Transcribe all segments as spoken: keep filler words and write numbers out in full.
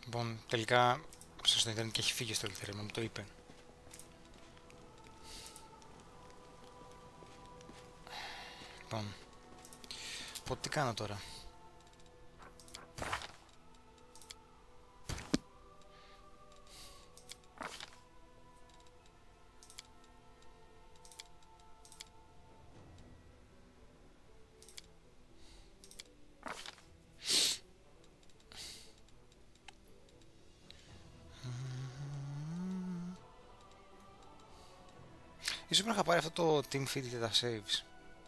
Λοιπόν, τελικά ψάχνω στο Ιντερνετ και έχει φύγει στο Ελευθερία, μου το είπε. Λοιπόν, οπότε τι κάνω τώρα. Ίσως πρέπει να είχα πάρει αυτό το team feed για τα saves.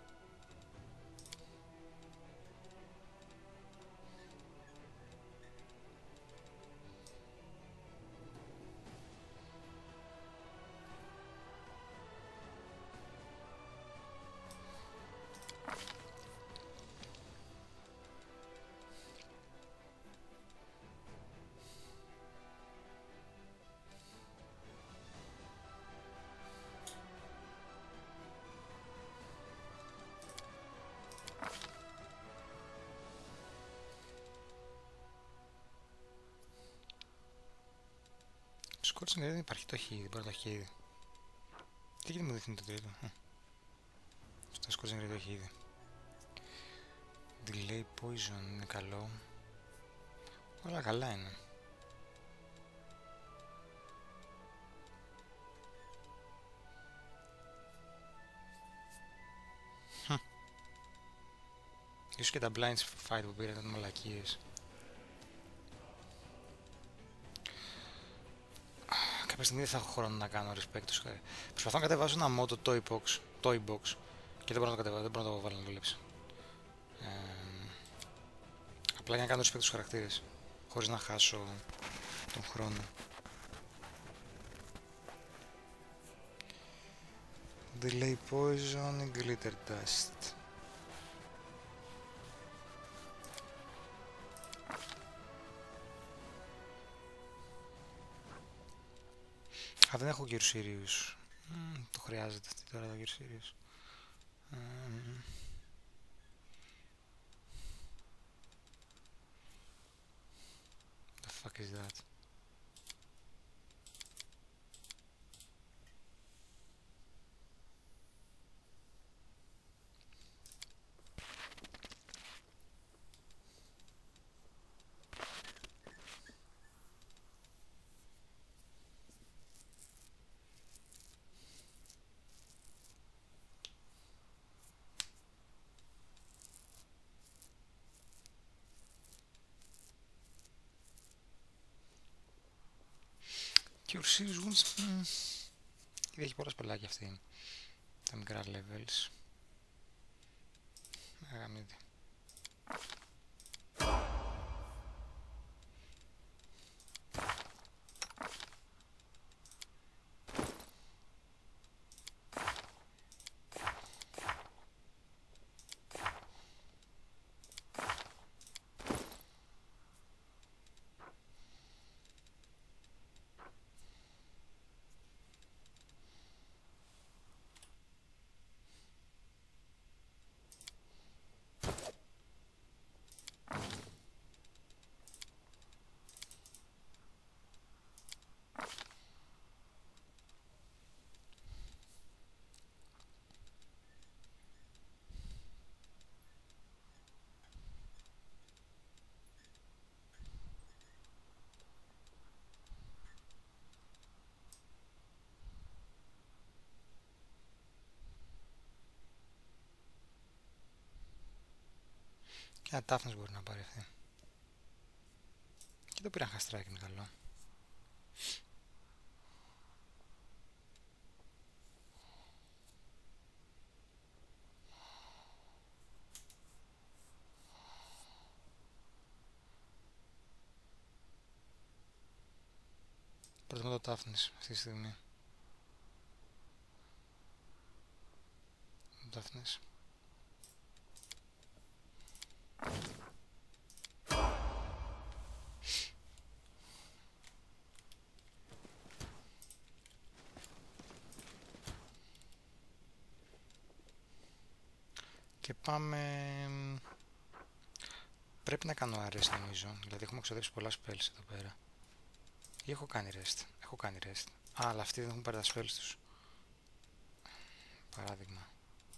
Σκότσινγκ δεν υπάρχει το χ, δεν μπορεί να το έχει ήδη. Τι γιατί μου δείχνει το τρίτο. Στο σκότσινγκ δεν το έχει ήδη. Delay poison είναι καλό. Όλα καλά είναι. Ίσως και τα blinds fight που πήρα ήταν μαλακίες. Κάποια στιγμή δεν θα έχω χρόνο να κάνω respect. Προσπαθώ να κατεβάσω ένα mod το toy box, toy box και δεν μπορώ να το κατεβάσω, δεν μπορώ να το βάλω να δουλέψει. Ε, απλά για να κάνω respect στους χαρακτήρες, χωρίς να χάσω τον χρόνο. Delay poison, glitter dust. Α, δεν έχω Gear Sirius. Mm, το χρειάζεται αυτή τώρα το Gear Sirius. Mm. The fuck is that? Gear Sirius Wounds... Mm. Έχει πολλά σπελάκια αυτή. Τα μικρά levels. Αγαμίδι. Και ένα toughness μπορεί να πάρει αυτή. Και το πήραν χαστράκι, είναι καλό. Προτιμώ το toughness αυτή τη στιγμή. Το toughness. Και πάμε... Πρέπει να κάνω αρέσει νομίζω, δηλαδή έχουμε ξοδέψει πολλά spells εδώ πέρα. Ή έχω κάνει rest. Έχω κάνει rest. Α, αλλά αυτοί δεν έχουν πάρει τα spells τους. Παράδειγμα.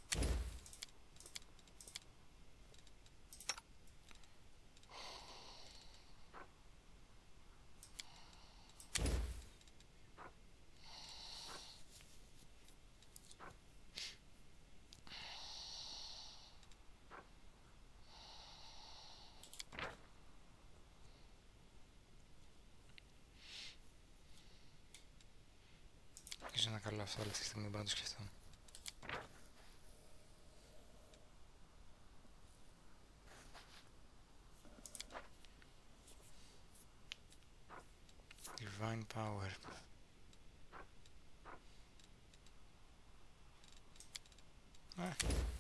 Ίσως είναι καλό αυτό, αλλά αυτή τη στιγμή δεν μπορώ να το σκεφτώ. Divine Power. Ε.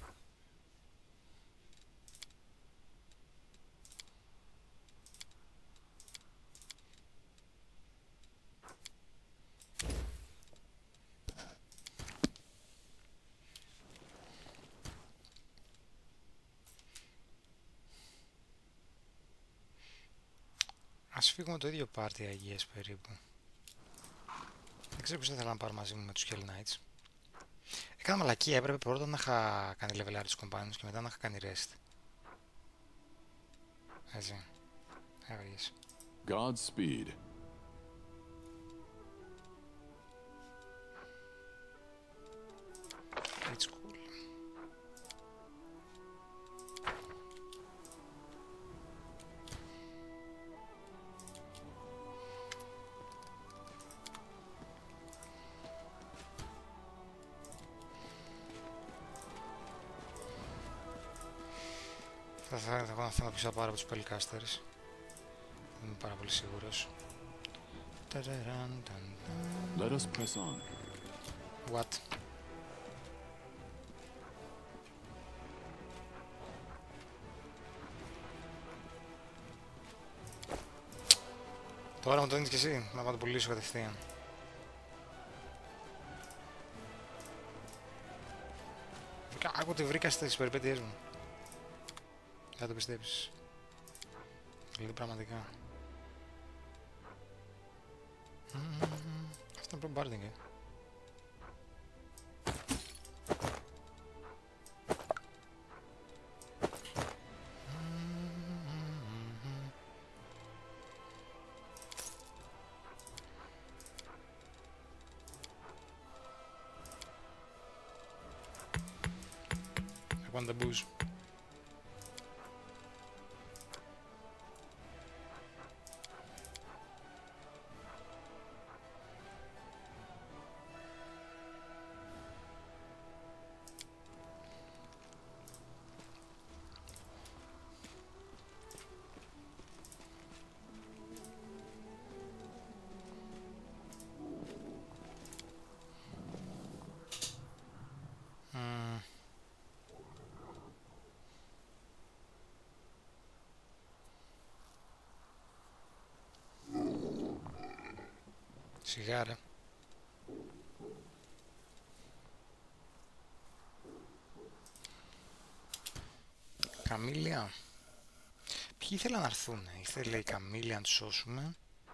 Ας φύγουμε το ίδιο πάρτι αγίες περίπου. Δεν ξέρω ποιος θα ήθελα να πάρω μαζί μου με τους Hell Knights. Έκανα μαλακία, έπρεπε πρώτα να είχα κάνει level τους companions και μετά να είχα κάνει rest. Έτσι. Έβαγες. Godspeed. It's cool. Θα θα έχω ένα θέμα πίσω πάρω από τους Spellcasters. Δεν είμαι πάρα πολύ σίγουρος. Let us press on. What? Τώρα μου το δίνεις και εσύ, να πάω το πουλήσω κατευθείαν. Άκου ότι βρήκα στις περιπέτειές μου. Δεν το πιστέψεις. Δηλαδή πραγματικά. Mm-hmm. Αυτό είναι bombarding, ε. Θα πάνε τα μπούς. Σιγάρα. Καμήλια. Ποιοι ήθελαν να έρθουν, ήθελε η Καμήλια να τους σώσουμε.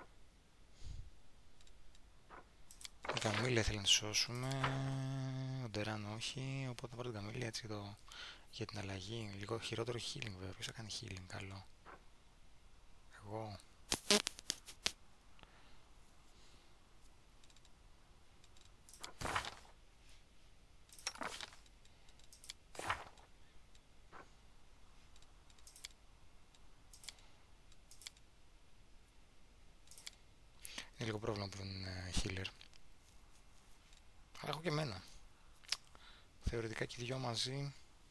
Η Καμήλια ήθελε να τους σώσουμε. Ο Ντεράν όχι, οπότε θα πάρω την Καμήλια έτσι για, το... για την αλλαγή. Λίγο χειρότερο healing βέβαια, ποιος θα κάνει healing καλό. Εγώ. Είναι λίγο πρόβλημα που δεν είναι healer. Αλλά έχω και εμένα. Θεωρητικά και οι δυο μαζί.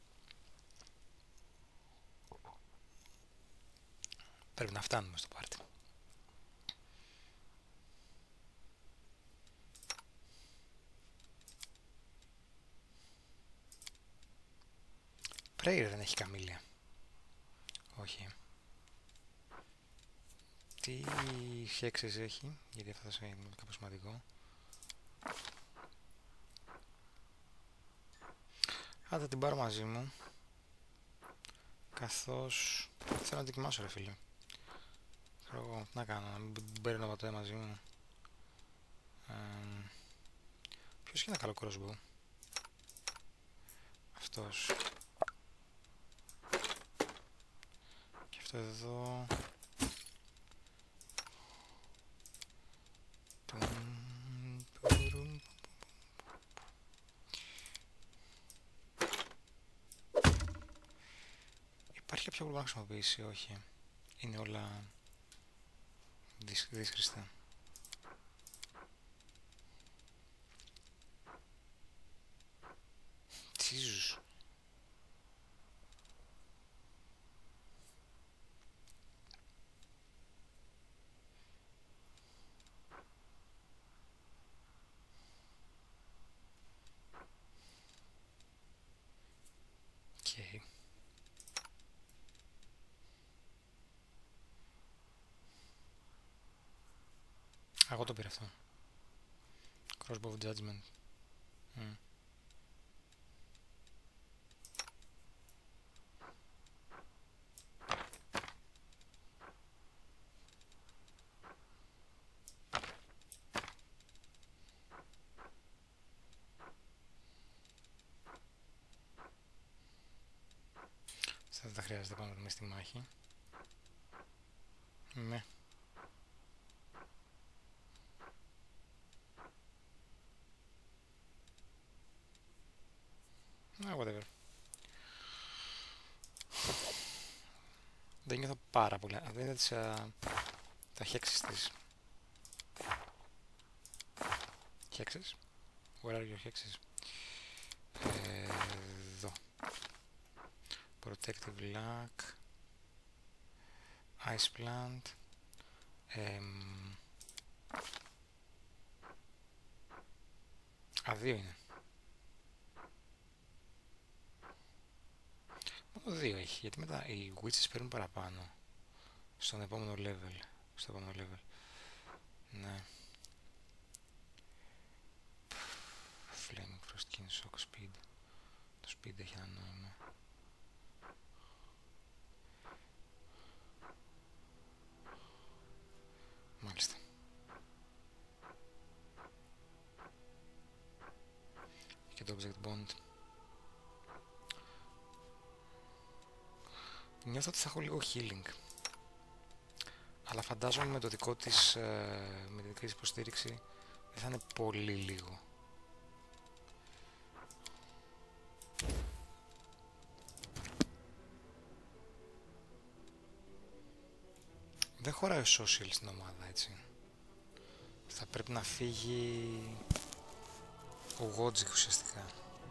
Πρέπει να φτάνουμε στο πάρτι. Prayer δεν έχει Καμήλια. Όχι. Τι hexes έχει, γιατί αυτό θα είναι κάπως σημαντικό. Α, θα την πάρω μαζί μου. Καθώς θέλω να την κοιμάσω ρε φίλε. Ξέρω εγώ, τι να κάνω, να μην παίρνω ποτέ μαζί μου. Ε, ποιος έχει ένα καλό crossbow? Αυτός. Και αυτό εδώ. Υπάρχει κάποιο που μπορώ να χρησιμοποιήσει? Όχι. Είναι όλα δύσχριστα. Jesus. Okay. Εγώ το πήρα αυτό. Crossbow of Judgment. Mm. Δεν τα χρειάζεται πάνω με στη μάχη. Ναι. Ah, whatever. Δεν νιώθω πάρα πολλά. Δεν είναι τις, α, τα hexes της. Hexes? Where are your hexes? Ε, εδώ. Protective Luck. Ice Plant. Εμ... Α, δύο είναι. Μόνο δύο έχει, γιατί μετά οι witches παίρνουν παραπάνω. Στον επόμενο level. Στο επόμενο level. Ναι. Flaming Frost King Shock Speed. Το speed έχει ένα νόημα. Μάλιστα. Και το Object Bond. Νιώθω ότι θα έχω λίγο healing. Αλλά φαντάζομαι με το δικό της, με τη δική της υποστήριξη δεν θα είναι πολύ λίγο. Δεν χωράει ο social στην ομάδα, έτσι. Θα πρέπει να φύγει ο Wojcik ουσιαστικά.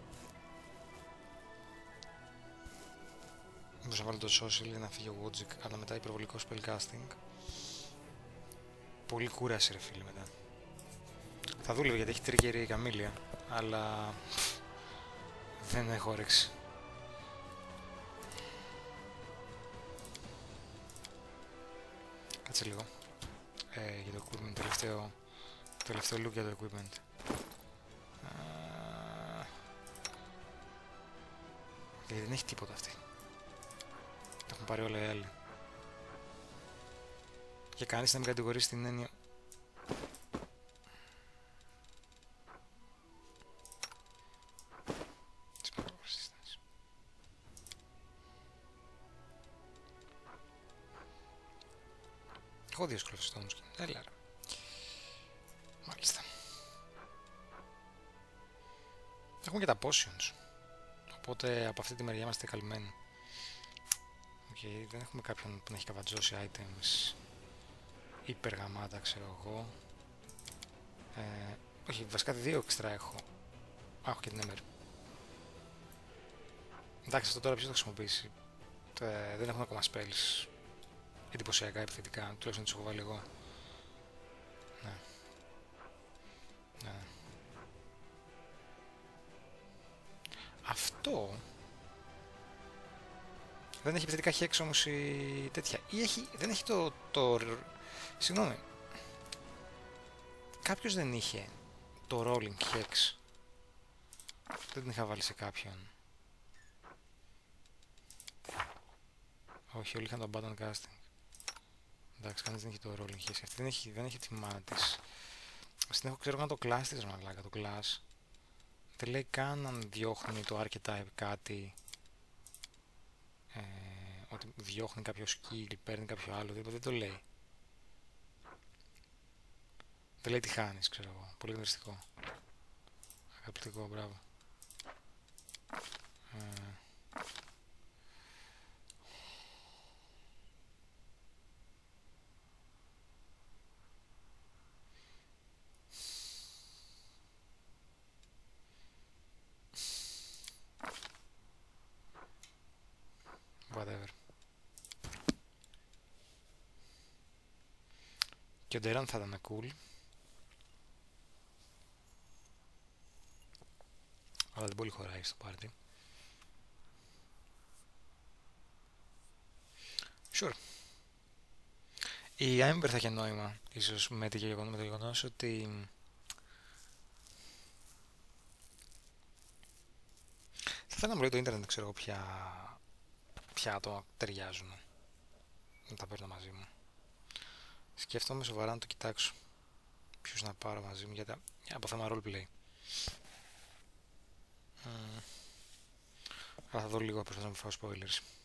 Μπορούσα να βάλω το social για να φύγει ο Wojcik, αλλά μετά υπερβολικό spellcasting. Πολύ κούραση ρε φίλε μετά. Θα δούλευε γιατί έχει trigger η Καμήλια, αλλά δεν έχω όρεξη. Κάτσε λίγο. Ε, για το equipment, τελευταίο, τελευταίο look για το equipment. Uh, γιατί δεν έχει τίποτα αυτή. Τα έχουν πάρει όλα οι άλλοι. Και κανείς να μην κατηγορήσει την έννοια. Έχω δύο σκρόφες στο όμως. Έλα ρε. Μάλιστα. Έχουμε και τα potions. Οπότε από αυτή τη μεριά είμαστε καλυμμένοι. Okay, δεν έχουμε κάποιον που να έχει καβατζώσει items υπεργαμάτα, ξέρω εγώ. Ε, όχι, βασικά δύο εξτρά έχω. Α, έχω και την Emer. Εντάξει, αυτό τώρα ποιος θα χρησιμοποιήσει. Ε, δεν έχουμε ακόμα spells εντυπωσιακά επιθετικά, τουλάχιστον τους έχω βάλει εγώ. Ναι. Ναι. Αυτό δεν έχει επιθετικά hex όμως η τέτοια. Ή έχει, δεν έχει το, το... Συγγνώμη. Κάποιος δεν είχε το rolling hex. Δεν την είχα βάλει σε κάποιον. Όχι, όλοι είχαν το button casting. Εντάξει, κανείς δεν έχει το rolling hex. Αυτή δεν έχει, δεν έχει τη μάνα της. Στην έχω ξέρω καν το class της μαλάκα, το class. Δεν λέει καν αν διώχνει το archetype κάτι. Ε, ότι διώχνει κάποιο skill, παίρνει κάποιο άλλο, δεν το λέει. Δεν λέει τι χάνεις, ξέρω εγώ. Πολύ γνωριστικό. Αγαπητικό, μπράβο. Ε, whatever. Και ο Ντεράν θα ήταν cool. Αλλά δεν πολύ χωράει στο πάρτι. Sure. Η Ember θα έχει νόημα, ίσως με το γεγονός ότι θα ήθελα να μου λέει το ίντερνετ, ξέρω εγώ ποια, ποια άτομα ταιριάζουν να τα παίρνω μαζί μου. Σκέφτομαι σοβαρά να το κοιτάξω ποιους να πάρω μαζί μου για, τα, για από θέμα roleplay. Mm. Αλλά θα δω λίγο, προσπαθώ να μην φάω spoilers.